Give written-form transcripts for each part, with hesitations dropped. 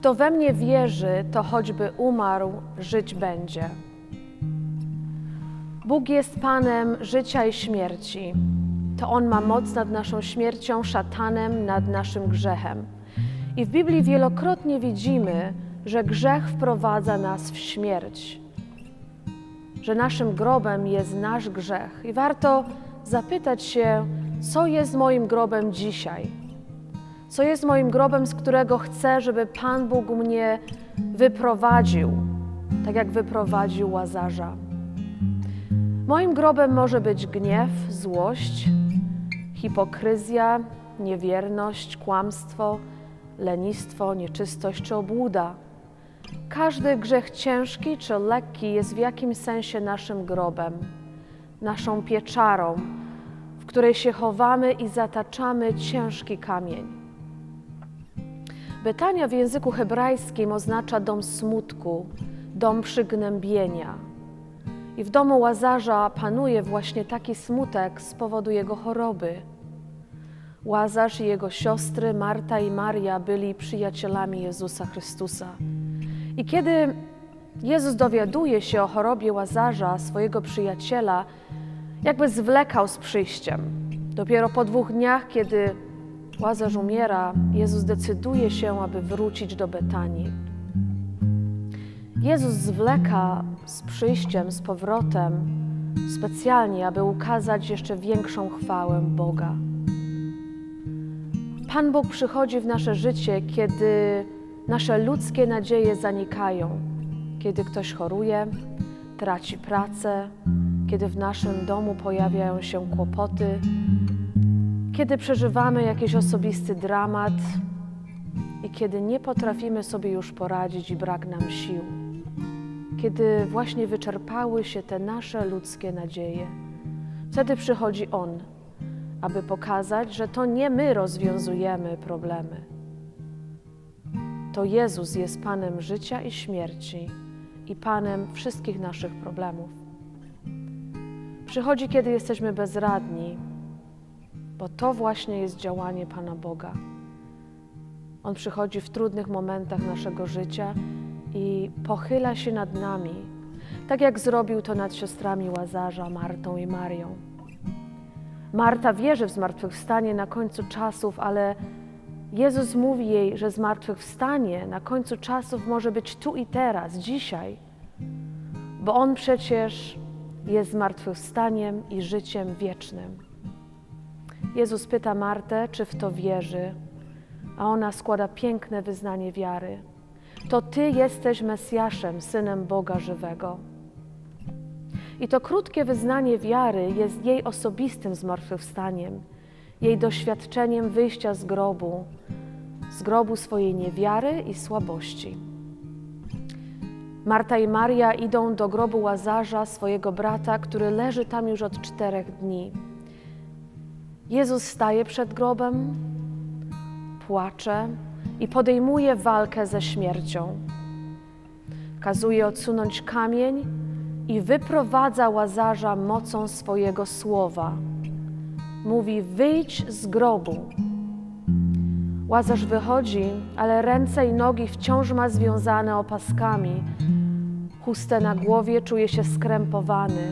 Kto we mnie wierzy, to choćby umarł, żyć będzie. Bóg jest Panem życia i śmierci. To On ma moc nad naszą śmiercią, szatanem nad naszym grzechem. I w Biblii wielokrotnie widzimy, że grzech wprowadza nas w śmierć. Że naszym grobem jest nasz grzech. I warto zapytać się, co jest moim grobem dzisiaj? Co jest moim grobem, z którego chcę, żeby Pan Bóg mnie wyprowadził, tak jak wyprowadził Łazarza. Moim grobem może być gniew, złość, hipokryzja, niewierność, kłamstwo, lenistwo, nieczystość czy obłuda. Każdy grzech ciężki czy lekki jest w jakimś sensie naszym grobem, naszą pieczarą, w której się chowamy i zataczamy ciężki kamień. Betania w języku hebrajskim oznacza dom smutku, dom przygnębienia. I w domu Łazarza panuje właśnie taki smutek z powodu jego choroby. Łazarz i jego siostry Marta i Maria byli przyjacielami Jezusa Chrystusa. I kiedy Jezus dowiaduje się o chorobie Łazarza, swojego przyjaciela, jakby zwlekał z przyjściem. Dopiero po 2 dniach, kiedy Łazarz umiera, Jezus decyduje się, aby wrócić do Betanii. Jezus zwleka z przyjściem, z powrotem, specjalnie, aby ukazać jeszcze większą chwałę Boga. Pan Bóg przychodzi w nasze życie, kiedy nasze ludzkie nadzieje zanikają, kiedy ktoś choruje, traci pracę, kiedy w naszym domu pojawiają się kłopoty, kiedy przeżywamy jakiś osobisty dramat i kiedy nie potrafimy sobie już poradzić i brak nam sił. Kiedy właśnie wyczerpały się te nasze ludzkie nadzieje. Wtedy przychodzi On, aby pokazać, że to nie my rozwiązujemy problemy. To Jezus jest Panem życia i śmierci i Panem wszystkich naszych problemów. Przychodzi, kiedy jesteśmy bezradni, bo to właśnie jest działanie Pana Boga. On przychodzi w trudnych momentach naszego życia i pochyla się nad nami, tak jak zrobił to nad siostrami Łazarza, Martą i Marią. Marta wierzy w zmartwychwstanie na końcu czasów, ale Jezus mówi jej, że zmartwychwstanie na końcu czasów może być tu i teraz, dzisiaj, bo On przecież jest zmartwychwstaniem i życiem wiecznym. Jezus pyta Martę, czy w to wierzy, a ona składa piękne wyznanie wiary. To Ty jesteś Mesjaszem, Synem Boga żywego. I to krótkie wyznanie wiary jest jej osobistym zmartwychwstaniem, jej doświadczeniem wyjścia z grobu swojej niewiary i słabości. Marta i Maria idą do grobu Łazarza, swojego brata, który leży tam już od 4 dni. Jezus staje przed grobem, płacze i podejmuje walkę ze śmiercią. Kazuje odsunąć kamień i wyprowadza Łazarza mocą swojego słowa. Mówi: wyjdź z grobu. Łazarz wychodzi, ale ręce i nogi wciąż ma związane opaskami. Chustę na głowie, czuje się skrępowany.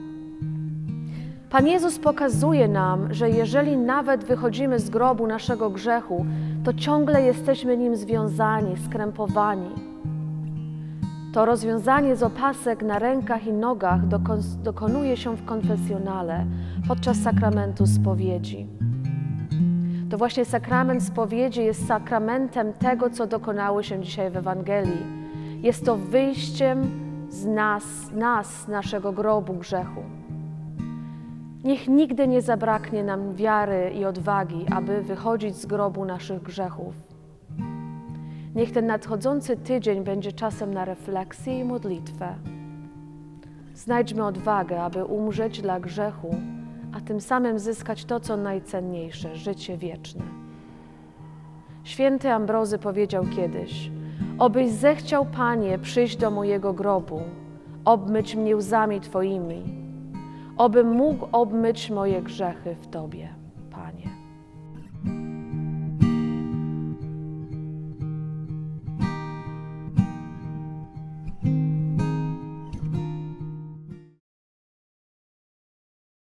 Pan Jezus pokazuje nam, że jeżeli nawet wychodzimy z grobu naszego grzechu, to ciągle jesteśmy nim związani, skrępowani. To rozwiązanie z opasek na rękach i nogach dokonuje się w konfesjonale podczas sakramentu spowiedzi. To właśnie sakrament spowiedzi jest sakramentem tego, co dokonało się dzisiaj w Ewangelii. Jest to wyjściem z naszego grobu grzechu. Niech nigdy nie zabraknie nam wiary i odwagi, aby wychodzić z grobu naszych grzechów. Niech ten nadchodzący tydzień będzie czasem na refleksję i modlitwę. Znajdźmy odwagę, aby umrzeć dla grzechu, a tym samym zyskać to, co najcenniejsze, życie wieczne. Święty Ambrozy powiedział kiedyś: obyś zechciał, Panie, przyjść do mojego grobu, obmyć mnie łzami Twoimi, obym mógł obmyć moje grzechy w Tobie, Panie.